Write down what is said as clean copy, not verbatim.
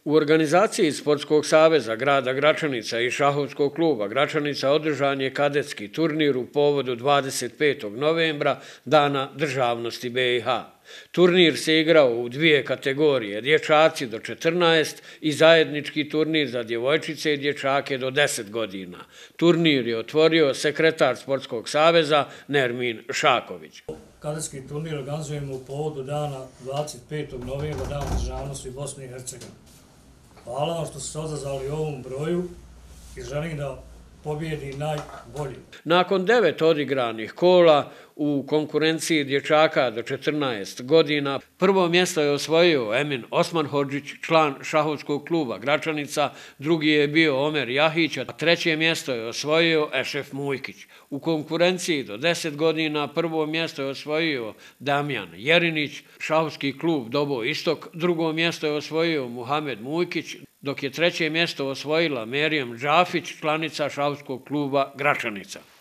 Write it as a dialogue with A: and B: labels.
A: U organizaciji Sportskog saveza grada Gračanica i Šahovskog kluba Gračanica održan je kadetski turnir u povodu 25. novembra, Dana državnosti BiH. Turnir se igrao u dvije kategorije, dječaci do 14 i zajednički turnir za djevojčice i dječake do 10 godina. Turnir je otvorio sekretar Sportskog saveza Nermin Šaković.
B: Kadetski turnir organizujemo u povodu dana 25. novembra, Dana državnosti Bosne i Hercegovine. Hvala vam što ste se odazvali ovom broju i želim da pobjedi najbolji.
A: Nakon 9 odigranih kola u konkurenciji dječaka do 14 godina, prvo mjesto je osvojio Emin Osmanhodžić, član Šahovskog kluba Gračanica, drugi je bio Omer Jahić, a treće mjesto je osvojio Ešef Mujkić. U konkurenciji do 10 godina prvo mjesto je osvojio Damjan Jerinić, Šahovski klub Dobo Istok, drugo mjesto je osvojio Muhamed Mujkić, dok je treće mjesto osvojila Merijem Džafić, članica Šahovskog kluba Gračanica.